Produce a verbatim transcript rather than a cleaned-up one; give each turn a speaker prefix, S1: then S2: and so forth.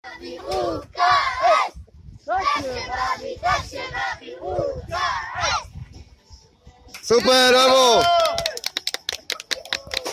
S1: robi U K S! Tak się robi, tak się robi U K S!
S2: Super, brawo!